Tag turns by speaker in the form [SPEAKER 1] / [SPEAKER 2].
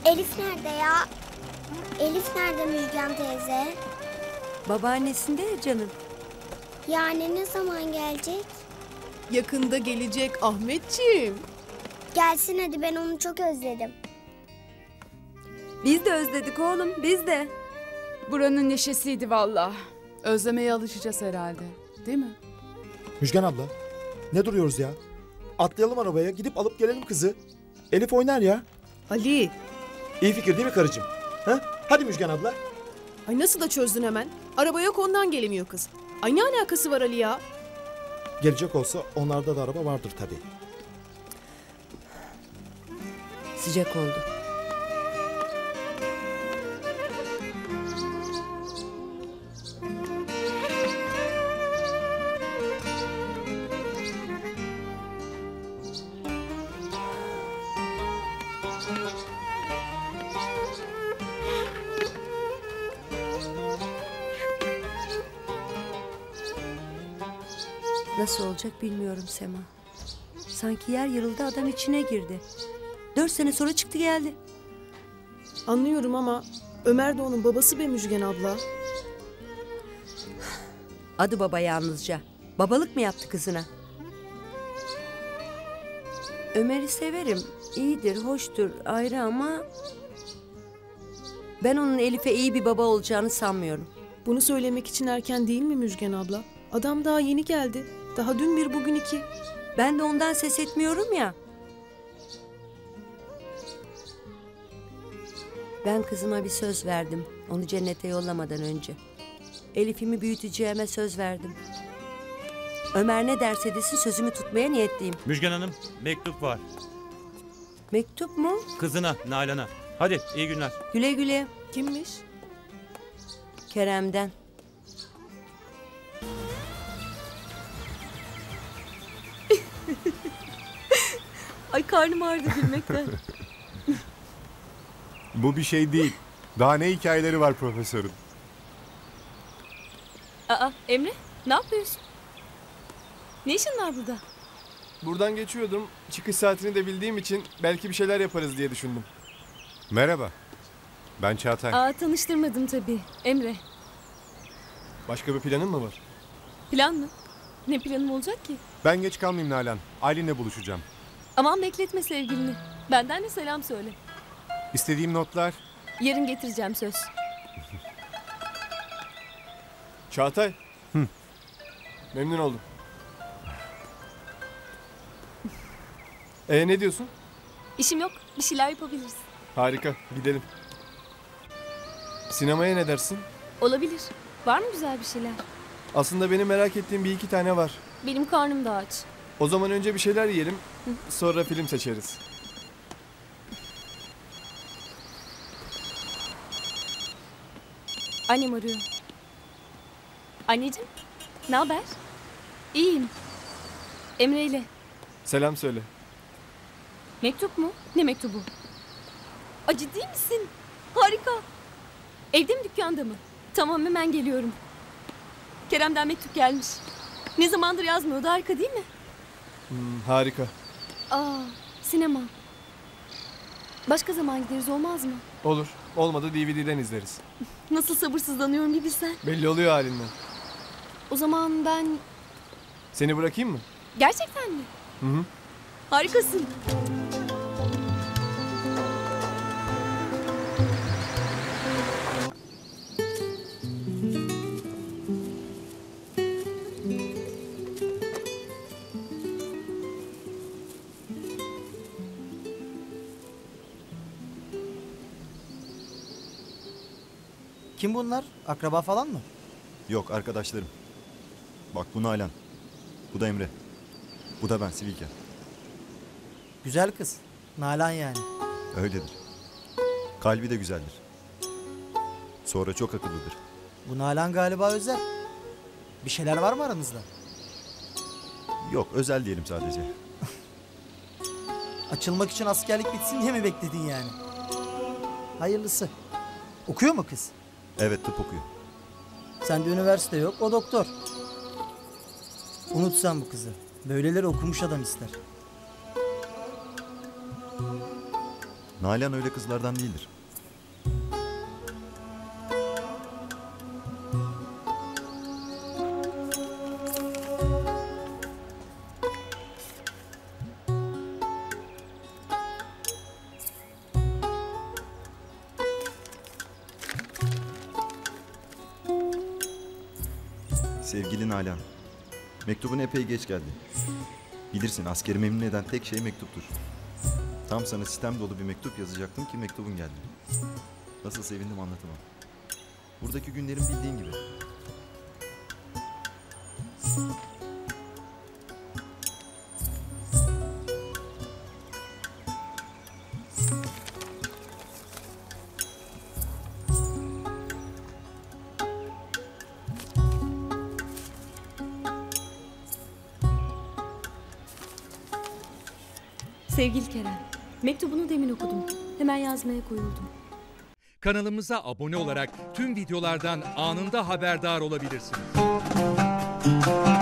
[SPEAKER 1] Elif nerede ya? Elif nerede Müjgan teyze?
[SPEAKER 2] Babaannesinde ya canım.
[SPEAKER 1] Yani ne zaman gelecek?
[SPEAKER 3] Yakında gelecek Ahmetciğim.
[SPEAKER 1] Gelsin hadi, ben onu çok özledim.
[SPEAKER 2] Biz de özledik oğlum, biz de.
[SPEAKER 4] Buranın neşesiydi valla. Özlemeye alışacağız herhalde. Değil mi?
[SPEAKER 5] Müjgan abla, ne duruyoruz ya? Atlayalım arabaya, gidip alıp gelelim kızı. Elif oynar ya.
[SPEAKER 3] Ali.
[SPEAKER 5] İyi fikir değil mi karıcığım? Ha? Hadi Müjgan abla.
[SPEAKER 3] Ay nasıl da çözdün hemen. Araba yok, ondan gelemiyor kız. Ay ne alakası var Ali ya?
[SPEAKER 5] Gelecek olsa onlarda da araba vardır tabii.
[SPEAKER 2] Sıcak oldu. Nasıl olacak bilmiyorum Sema. Sanki yer yarıldı, adam içine girdi. 4 sene sonra çıktı geldi.
[SPEAKER 3] Anlıyorum ama Ömer de onun babası be Müjgan abla.
[SPEAKER 2] Adı baba yalnızca. Babalık mı yaptı kızına? Ömer'i severim. İyidir, hoştur, ayrı ama... Ben onun Elif'e iyi bir baba olacağını sanmıyorum.
[SPEAKER 3] Bunu söylemek için erken değil mi Müjgan abla? Adam daha yeni geldi. Daha dün bir bugün iki.
[SPEAKER 2] Ben de ondan ses etmiyorum ya. Ben kızıma bir söz verdim. Onu cennete yollamadan önce. Elif'imi büyüteceğime söz verdim. Ömer ne derse desin sözümü tutmaya niyetliyim.
[SPEAKER 6] Müjgan Hanım, mektup var.
[SPEAKER 2] Mektup mu?
[SPEAKER 6] Kızına, Nalan'a. Hadi, iyi günler.
[SPEAKER 2] Güle güle.
[SPEAKER 3] Kimmiş?
[SPEAKER 2] Kerem'den. Ay karnım ağrıdı gülmekten.
[SPEAKER 7] Bu bir şey değil. Daha ne hikayeleri var profesörün?
[SPEAKER 8] Aa Emre, ne yapıyorsun? Ne işin var burada?
[SPEAKER 9] Buradan geçiyordum. Çıkış saatini de bildiğim için belki bir şeyler yaparız diye düşündüm.
[SPEAKER 7] Merhaba. Ben Çağatay.
[SPEAKER 8] Aa tanıştırmadım tabii. Emre.
[SPEAKER 9] Başka bir planın mı var?
[SPEAKER 8] Plan mı? Ne planım olacak ki?
[SPEAKER 7] Ben geç kalmayayım Nalan. Aylin'le buluşacağım.
[SPEAKER 8] Aman bekletme sevgilini. Benden de selam söyle.
[SPEAKER 7] İstediğim notlar.
[SPEAKER 8] Yarın getireceğim söz.
[SPEAKER 9] Çağatay.
[SPEAKER 7] Hı.
[SPEAKER 9] Memnun oldum. Ne diyorsun?
[SPEAKER 8] İşim yok. Bir şeyler yapabiliriz.
[SPEAKER 9] Harika. Gidelim. Sinemaya ne dersin?
[SPEAKER 8] Olabilir. Var mı güzel bir şeyler?
[SPEAKER 9] Aslında benim merak ettiğim bir iki tane var.
[SPEAKER 8] Benim karnım da aç.
[SPEAKER 9] O zaman önce bir şeyler yiyelim. Sonra film seçeriz.
[SPEAKER 8] Annem arıyor. Anneciğim, ne haber? İyiyim. Emre ile.
[SPEAKER 9] Selam söyle.
[SPEAKER 8] Mektup mu? Ne mektubu? Aa, ciddi misin? Harika. Evde mi, dükkanda mı? Tamam, hemen geliyorum. Kerem'den mektup gelmiş. Ne zamandır yazmıyordu, harika değil mi?
[SPEAKER 9] Harika.
[SPEAKER 8] Aa, sinema. Başka zaman gideriz, olmaz mı?
[SPEAKER 9] Olur. Olmadı DVD'den izleriz.
[SPEAKER 8] Nasıl sabırsızlanıyorum bir bilsen.
[SPEAKER 9] Belli oluyor halinden.
[SPEAKER 8] O zaman ben...
[SPEAKER 9] Seni bırakayım mı?
[SPEAKER 8] Gerçekten mi?
[SPEAKER 9] Hı hı.
[SPEAKER 8] Harikasın.
[SPEAKER 10] Kim bunlar? Akraba falan mı?
[SPEAKER 11] Yok, arkadaşlarım. Bak bu Nalan. Bu da Emre. Bu da ben Sivilken.
[SPEAKER 10] Güzel kız. Nalan yani.
[SPEAKER 11] Öyledir. Kalbi de güzeldir. Sonra çok akıllıdır.
[SPEAKER 10] Bu Nalan galiba özel. Bir şeyler var mı aranızda?
[SPEAKER 11] Yok, özel diyelim sadece.
[SPEAKER 10] Açılmak için askerlik bitsin diye mi bekledin yani? Hayırlısı. Okuyor mu kız?
[SPEAKER 11] Evet, tıp okuyor.
[SPEAKER 10] Sende üniversite yok, o doktor. Unut sen bu kızı. Böyleleri okumuş adam ister.
[SPEAKER 11] Nalan öyle kızlardan değildir. Sevgili Nalan, mektubun epey geç geldi. Bilirsin askeri memnun eden tek şey mektuptur. Tam sana sistem dolu bir mektup yazacaktım ki mektubun geldi. Nasıl sevindim anlatamam. Buradaki günlerim bildiğin gibi.
[SPEAKER 8] Sevgili Kerem, mektubunu demin okudum. Hemen yazmaya koyuldum.
[SPEAKER 12] Kanalımıza abone olarak tüm videolardan anında haberdar olabilirsiniz.